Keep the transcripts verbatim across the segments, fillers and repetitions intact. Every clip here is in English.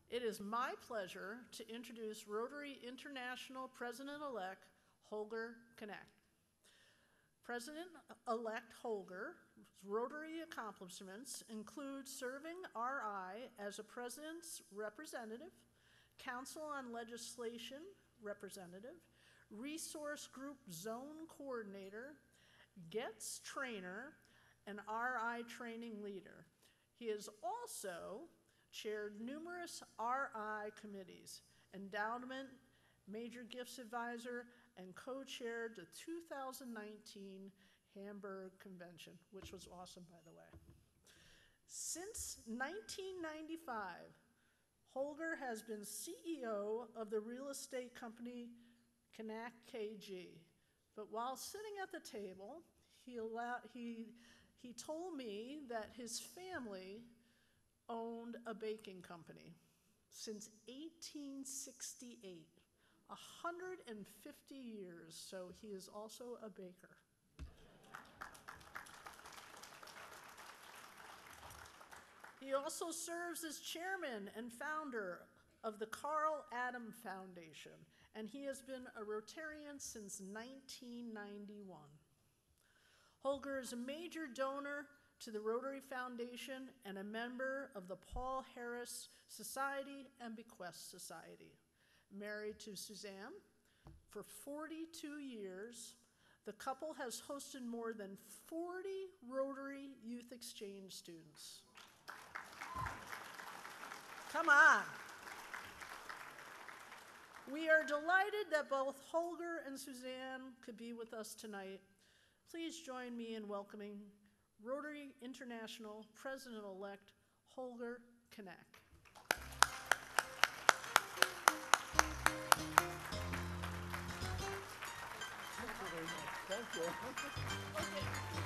It is my pleasure to introduce Rotary International President-elect Holger Knaack. President-elect Holger's Rotary accomplishments include serving R I as a President's Representative, Council on Legislation Representative, Resource Group Zone Coordinator, GETS Trainer, and R I Training Leader. He has also chaired numerous R I committees, endowment, major gifts advisor, and co-chaired the two thousand nineteen Hamburg Convention, which was awesome, by the way. Since nineteen ninety-five, Holger has been C E O of the real estate company Knaack K G. But while sitting at the table, he, allowed, he, he told me that his family owned a baking company since eighteen sixty-eight, one hundred fifty years, so he is also a baker. He also serves as chairman and founder of the Carl Adam Foundation, and he has been a Rotarian since nineteen ninety-one. Holger is a major donor to the Rotary Foundation and a member of the Paul Harris Society and Bequest Society. Married to Suzanne for forty-two years, the couple has hosted more than forty Rotary Youth Exchange students. Come on. We are delighted that both Holger and Suzanne could be with us tonight. Please join me in welcoming Rotary International President-elect Holger Knaack. Thank you very much. Thank you. Okay.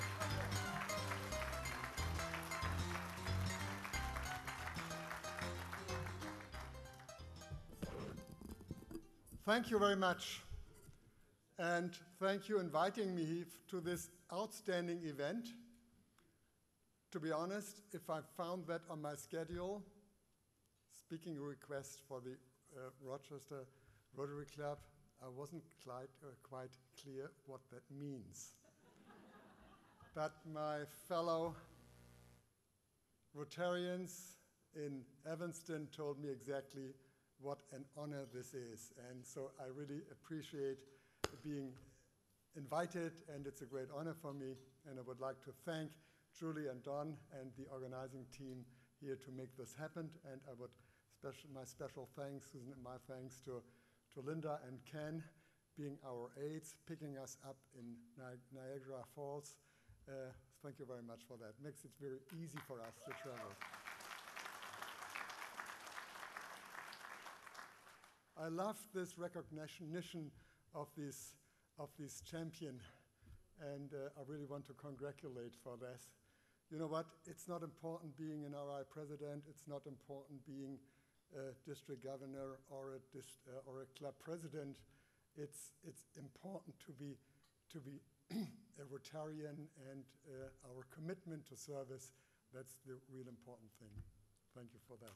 Thank you very much. And thank you for inviting me to this outstanding event. To be honest, if I found that on my schedule, speaking request for the uh, Rochester Rotary Club, I wasn't quite, uh, quite clear what that means. But my fellow Rotarians in Evanston told me exactly what an honor this is. And so I really appreciate being invited, and it's a great honor for me. And I would like to thank Julie and Don and the organizing team here to make this happen. And I would special, my special thanks, Susan, and my thanks to, to Linda and Ken being our aides, picking us up in Ni Niagara Falls. Uh, thank you very much for that. Makes it very easy for us to travel. I love this recognition of this, of this champion, and uh, I really want to congratulate for this. You know what? It's not important being an R I president. It's not important being a district governor or a, dist uh, or a club president. It's, it's important to be, to be a Rotarian, and uh, our commitment to service, that's the real important thing. Thank you for that.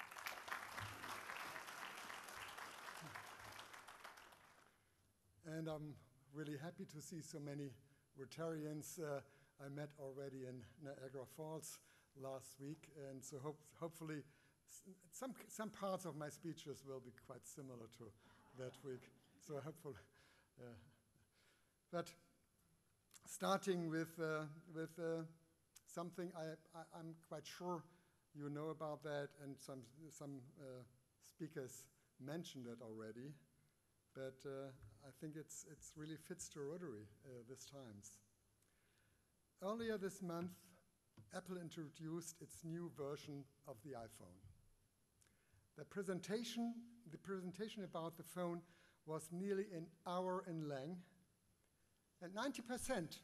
And I'm really happy to see so many Rotarians uh, I met already in Niagara Falls last week, and so hope, hopefully some, some parts of my speeches will be quite similar to that week. So hopefully, uh, but starting with, uh, with uh, something I, I, I'm quite sure you know about that, and some, some uh, speakers mentioned it already, but uh, I think it's, it's really fits to Rotary uh, this times. Earlier this month, Apple introduced its new version of the iPhone. The presentation, the presentation about the phone was nearly an hour in length, and ninety percent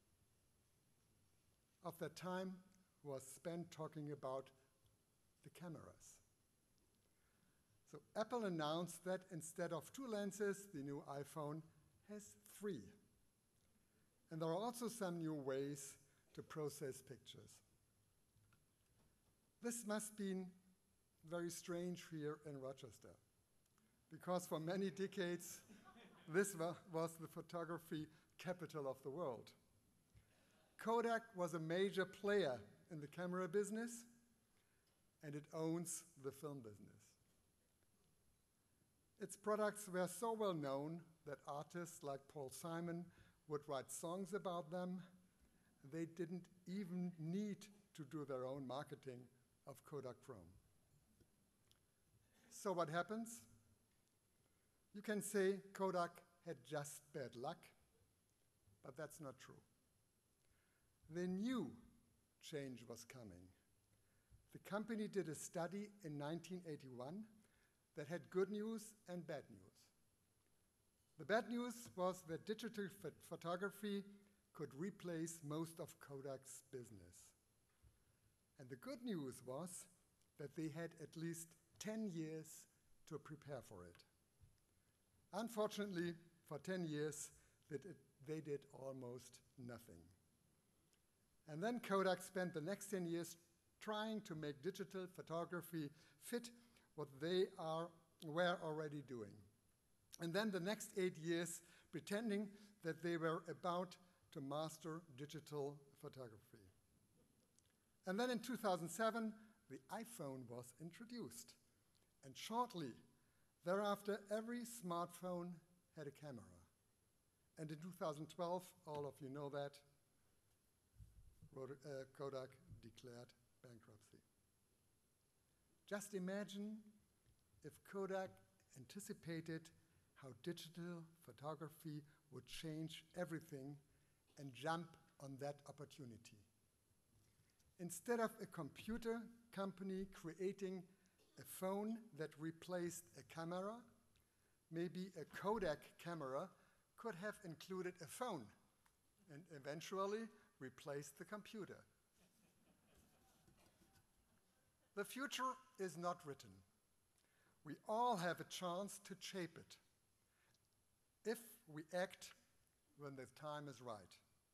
of that time was spent talking about the cameras. So Apple announced that instead of two lenses, the new iPhone has three. And there are also some new ways to process pictures. This must, been, very strange here in Rochester, because for many decades, this wa was the photography capital of the world. Kodak was a major player in the camera business, and it owns the film business. Its products were so well known that artists like Paul Simon would write songs about them. They didn't even need to do their own marketing of Kodachrome. So what happens? You can say Kodak had just bad luck, but that's not true. They knew change was coming. The company did a study in nineteen eighty-one that had good news and bad news. The bad news was that digital ph photography could replace most of Kodak's business. And the good news was that they had at least ten years to prepare for it. Unfortunately, for ten years, that it, they did almost nothing. And then Kodak spent the next ten years trying to make digital photography fit what they are, were already doing. And then the next eight years pretending that they were about to master digital photography. And then in two thousand seven, the iPhone was introduced. And shortly thereafter, every smartphone had a camera. And in two thousand twelve, all of you know that, Uh, Kodak declared bankruptcy. Just imagine if Kodak anticipated how digital photography would change everything and jump on that opportunity. Instead of a computer company creating a phone that replaced a camera, maybe a Kodak camera could have included a phone and eventually replace the computer. The future is not written. We all have a chance to shape it if we act when the time is right.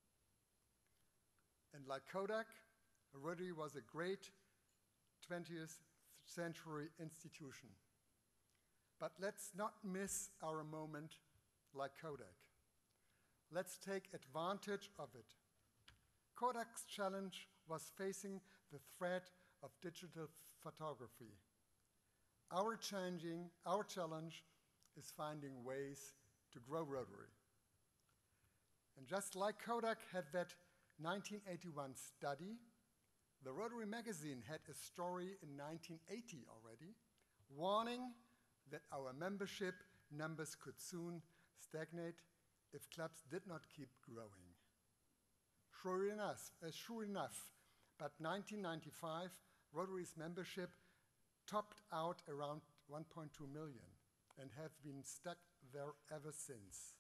And like Kodak, Rotary was a great twentieth century institution. But let's not miss our moment like Kodak. Let's take advantage of it. Kodak's challenge was facing the threat of digital photography. Our, changing, our challenge is finding ways to grow Rotary. And just like Kodak had that nineteen eighty-one study, the Rotary magazine had a story in nineteen eighty already, warning that our membership numbers could soon stagnate if clubs did not keep growing. Sure enough, uh, sure enough, but nineteen ninety-five, Rotary's membership topped out around one point two million and have been stuck there ever since.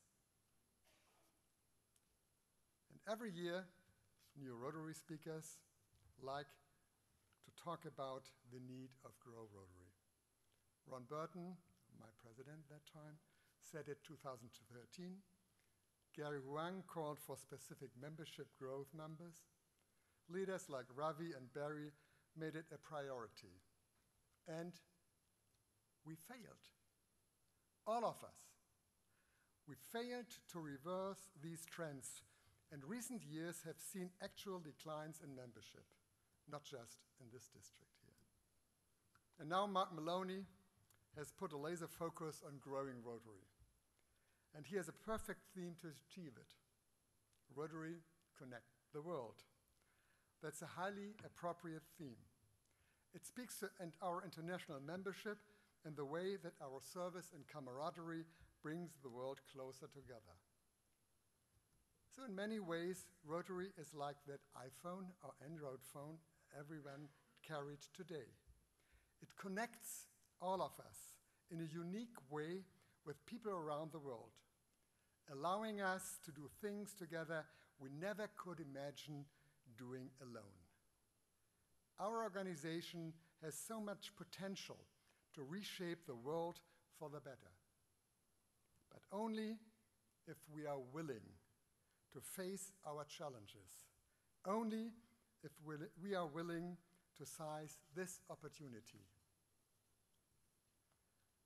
And every year, new Rotary speakers like to talk about the need of Grow Rotary. Ron Burton, my president that time, said it two thousand thirteen. Gary Huang called for specific membership growth numbers. Leaders like Ravi and Barry made it a priority. And we failed. All of us. We failed to reverse these trends, and recent years have seen actual declines in membership, not just in this district here. And now Mark Maloney has put a laser focus on growing Rotary. And he has a perfect theme to achieve it. Rotary Connect the World. That's a highly appropriate theme. It speaks to and our international membership and the way that our service and camaraderie brings the world closer together. So in many ways, Rotary is like that iPhone or Android phone everyone carried today. It connects all of us in a unique way with people around the world, allowing us to do things together we never could imagine doing alone. Our organization has so much potential to reshape the world for the better, but only if we are willing to face our challenges, only if we are willing to seize this opportunity.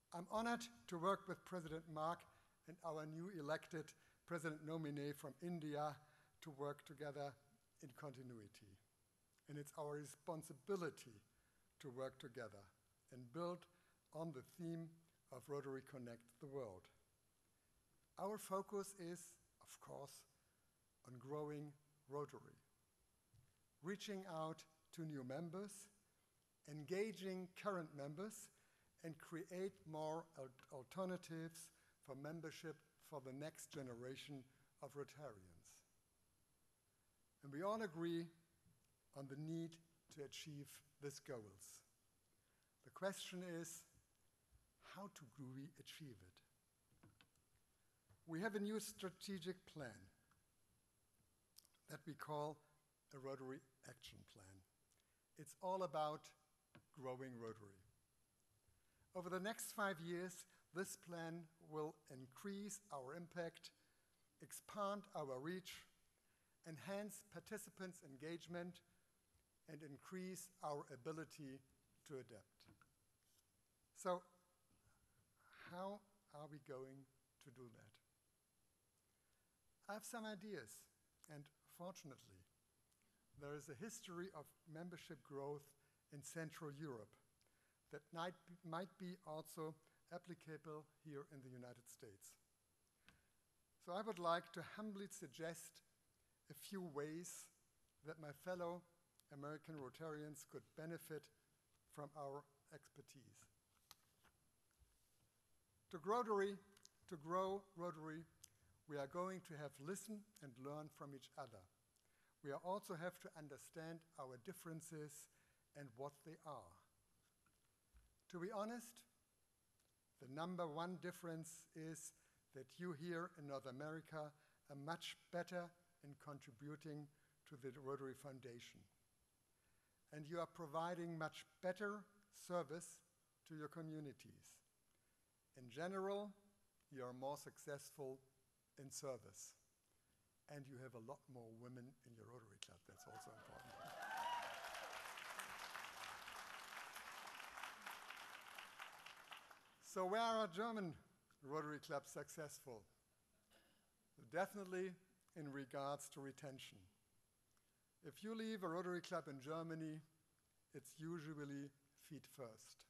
I'm honored to work with President Mark and our new elected president nominee from India to work together in continuity. And it's our responsibility to work together and build on the theme of Rotary Connect the World. Our focus is, of course, on growing Rotary, reaching out to new members, engaging current members, and create more al- alternatives for membership for the next generation of Rotarians. And we all agree on the need to achieve these goals. The question is, how do we achieve it? We have a new strategic plan that we call a Rotary Action Plan. It's all about growing Rotary. Over the next five years, this plan will increase our impact, expand our reach, enhance participants' engagement, and increase our ability to adapt. So, how are we going to do that? I have some ideas, and fortunately, there is a history of membership growth in Central Europe that might be, might be also applicable here in the United States. So I would like to humbly suggest a few ways that my fellow American Rotarians could benefit from our expertise. To grow Rotary, to grow Rotary, we are going to have listen and learn from each other. We also have to understand our differences and what they are. To be honest, the number one difference is that you here in North America are much better in contributing to the Rotary Foundation. And you are providing much better service to your communities. In general, you are more successful in service. And you have a lot more women in your Rotary Club. That's also important. So where are German Rotary clubs successful? Definitely in regards to retention. If you leave a Rotary club in Germany, it's usually feet first.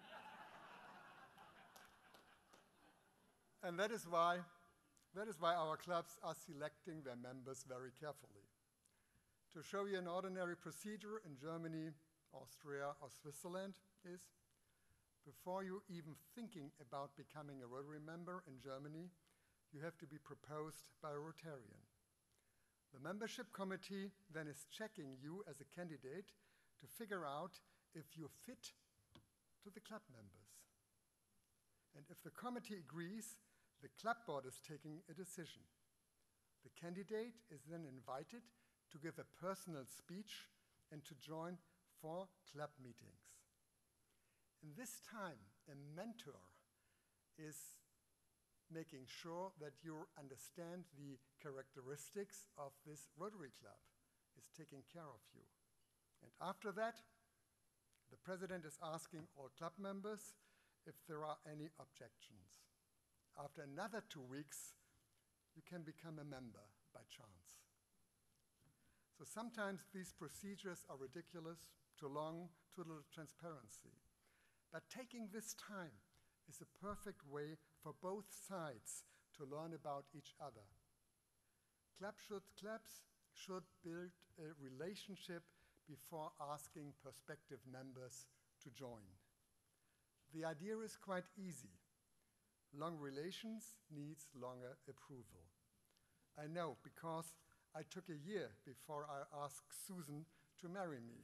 And that is why That is why our clubs are selecting their members very carefully. To show you an ordinary procedure in Germany, Austria, or Switzerland is, before you even thinking about becoming a Rotary member in Germany, you have to be proposed by a Rotarian. The membership committee then is checking you as a candidate to figure out if you fit to the club members. And if the committee agrees, the club board is taking a decision. The candidate is then invited to give a personal speech and to join four club meetings. In this time, a mentor is making sure that you understand the characteristics of this Rotary club, is taking care of you. And after that, the president is asking all club members if there are any objections. After another two weeks, you can become a member by chance. So sometimes these procedures are ridiculous, too long, too little transparency. But taking this time is a perfect way for both sides to learn about each other. Club should, clubs should build a relationship before asking prospective members to join. The idea is quite easy. Long relations needs longer approval. I know, because I took a year before I asked Susan to marry me.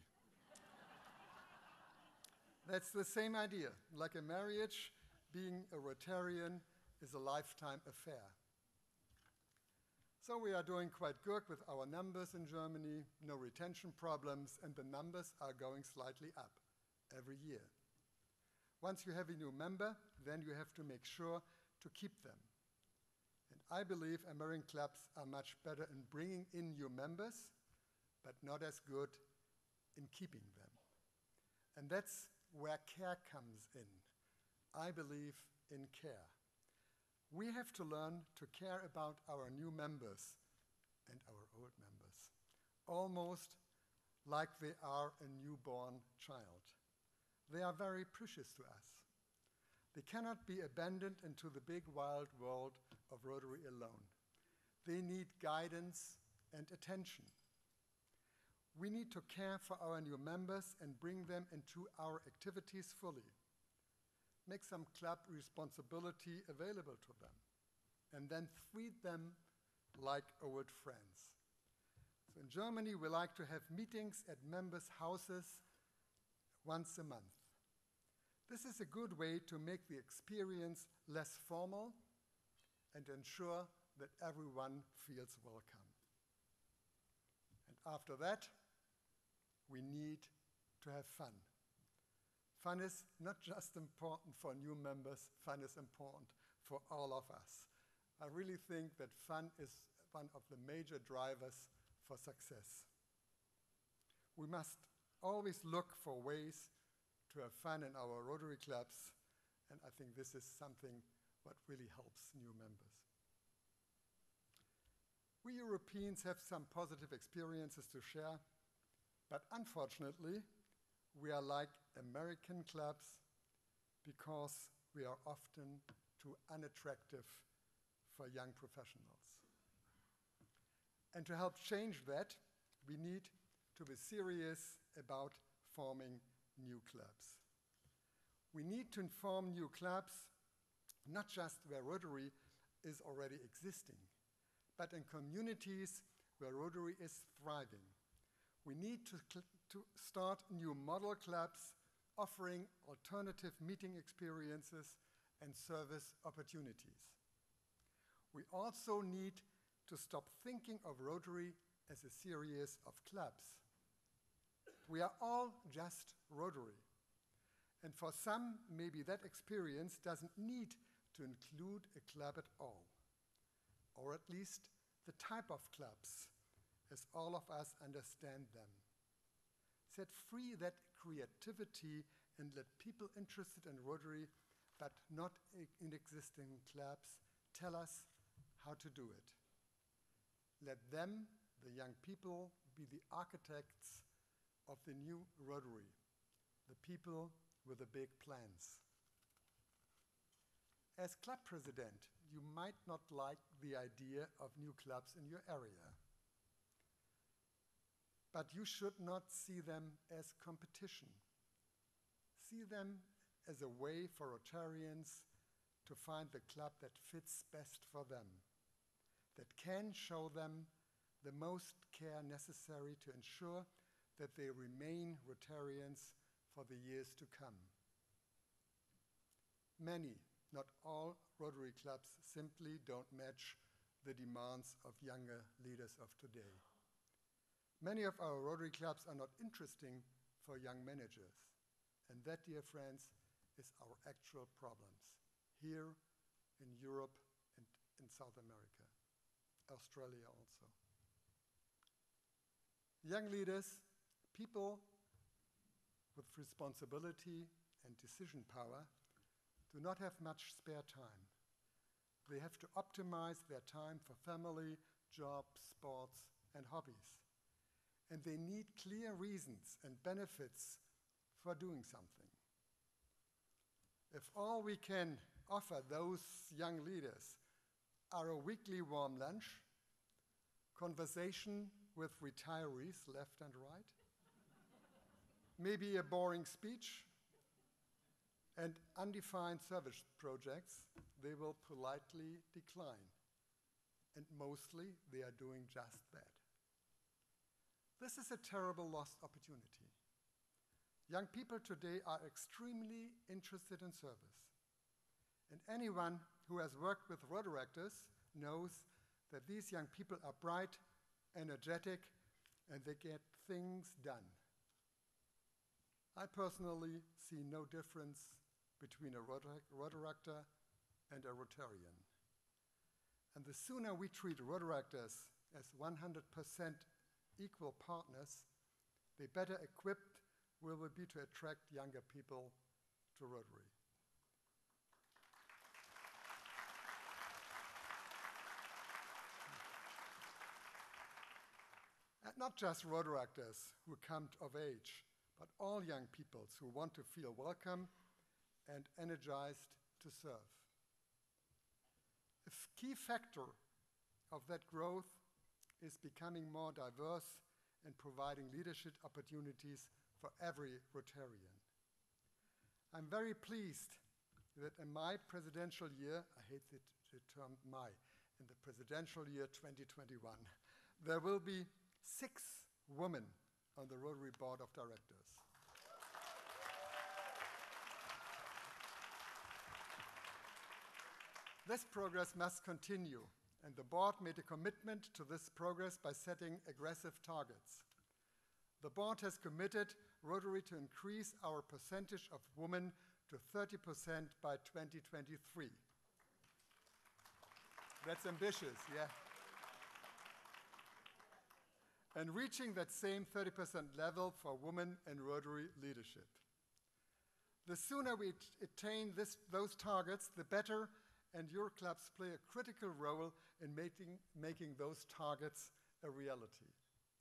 That's the same idea. Like a marriage, being a Rotarian is a lifetime affair. So we are doing quite good with our numbers in Germany, no retention problems, and the numbers are going slightly up every year. Once you have a new member, then you have to make sure to keep them. And I believe American clubs are much better in bringing in new members, but not as good in keeping them. And that's where care comes in. I believe in care. We have to learn to care about our new members and our old members, almost like they are a newborn child. They are very precious to us. They cannot be abandoned into the big wild world of Rotary alone. They need guidance and attention. We need to care for our new members and bring them into our activities fully. Make some club responsibility available to them, and then treat them like old friends. So in Germany, we like to have meetings at members' houses once a month. This is a good way to make the experience less formal and ensure that everyone feels welcome. And after that, we need to have fun. Fun is not just important for new members, fun is important for all of us. I really think that fun is one of the major drivers for success. We must always look for ways to have fun in our Rotary clubs, and I think this is something what really helps new members. We Europeans have some positive experiences to share, but unfortunately, we are like American clubs because we are often too unattractive for young professionals. And to help change that, we need to be serious about forming new clubs. We need to form new clubs, not just where Rotary is already existing, but in communities where Rotary is thriving. We need to, to start new model clubs offering alternative meeting experiences and service opportunities. We also need to stop thinking of Rotary as a series of clubs. We are all just Rotary. And for some, maybe that experience doesn't need to include a club at all, or at least the type of clubs, as all of us understand them. Set free that creativity and let people interested in Rotary, but not in existing clubs, tell us how to do it. Let them, the young people, be the architects of the new Rotary, the people with the big plans. As club president, you might not like the idea of new clubs in your area, but you should not see them as competition. See them as a way for Rotarians to find the club that fits best for them, that can show them the most care necessary to ensure that they remain Rotarians for the years to come. Many, not all, Rotary clubs simply don't match the demands of younger leaders of today. Many of our Rotary clubs are not interesting for young managers, and that, dear friends, is our actual problems here in Europe and in South America, Australia also. Young leaders, people with responsibility and decision power, do not have much spare time. They have to optimize their time for family, job, sports, and hobbies. And they need clear reasons and benefits for doing something. If all we can offer those young leaders are a weekly warm lunch, conversation with retirees left and right, maybe a boring speech, and undefined service projects, they will politely decline. And mostly, they are doing just that. This is a terrible lost opportunity. Young people today are extremely interested in service. And anyone who has worked with Rotaractors knows that these young people are bright, energetic, and they get things done. I personally see no difference between a Rotaractor and a Rotarian. And the sooner we treat Rotaractors as one hundred percent equal partners, the better equipped we will be to attract younger people to Rotary. not just Rotaractors who come of age, but all young peoples who want to feel welcome and energized to serve. A key factor of that growth is becoming more diverse and providing leadership opportunities for every Rotarian. I'm very pleased that in my presidential year, I hate the, the term my, in the presidential year twenty twenty-one, there will be six women on the Rotary Board of Directors. This progress must continue, and the board made a commitment to this progress by setting aggressive targets. The board has committed Rotary to increase our percentage of women to thirty percent by twenty twenty-three. That's ambitious, yeah. And reaching that same thirty percent level for women in Rotary leadership. The sooner we attain this, those targets, the better, and your clubs play a critical role in making, making those targets a reality.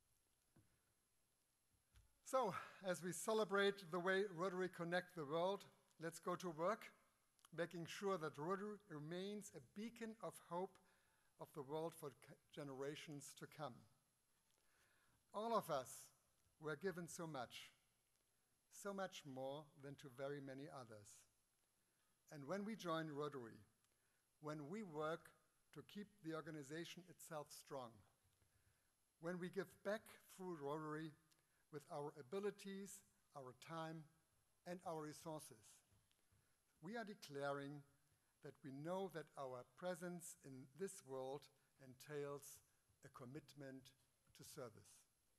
So, as we celebrate the way Rotary connects the world, let's go to work, making sure that Rotary remains a beacon of hope of the world for generations to come. All of us were given so much, so much more than to very many others. And when we join Rotary, when we work to keep the organization itself strong, when we give back through Rotary with our abilities, our time, and our resources, we are declaring that we know that our presence in this world entails a commitment to service.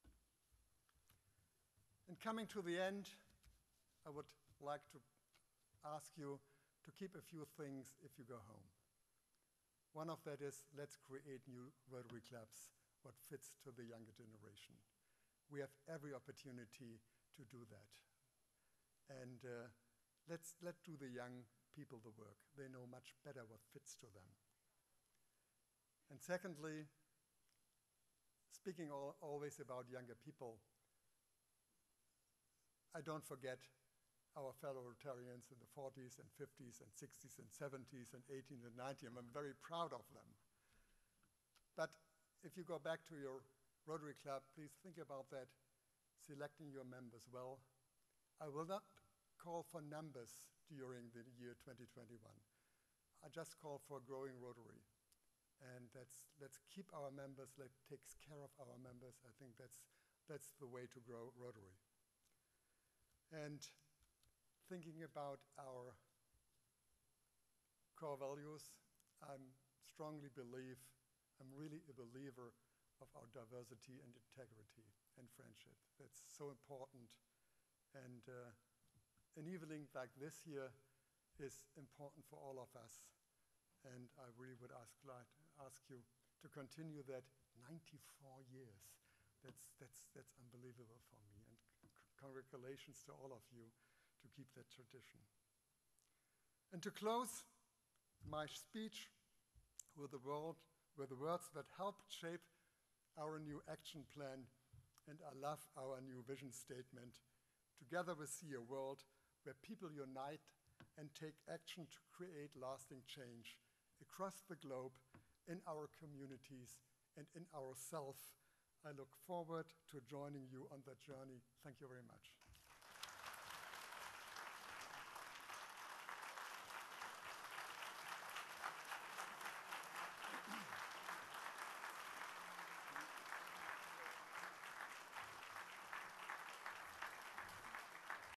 And coming to the end, I would like to ask you to keep a few things if you go home. One of that is, let's create new Rotary clubs, what fits to the younger generation. We have every opportunity to do that. And uh, let's let do the young people the work. They know much better what fits to them. And secondly, speaking all, always about younger people, I don't forget our fellow Rotarians in the forties and fifties and sixties and seventies and eighties and nineties. I'm very proud of them. But if you go back to your Rotary Club, please think about that, selecting your members well. I will not call for numbers during the year twenty twenty-one. I just call for growing Rotary. And that's, let's keep our members, let takes care of our members. I think that's, that's the way to grow Rotary. And thinking about our core values, I strongly believe, I'm really a believer of our diversity and integrity and friendship. That's so important. And uh, an evening like this here is important for all of us. And I really would ask, like, ask you to continue that ninety-four years. That's, that's, that's unbelievable for me. And congratulations to all of you to keep that tradition. And to close my speech with the, world, with the words that helped shape our new action plan, and I love our new vision statement. Together we see a world where people unite and take action to create lasting change across the globe, in our communities, and in ourselves. I look forward to joining you on that journey. Thank you very much.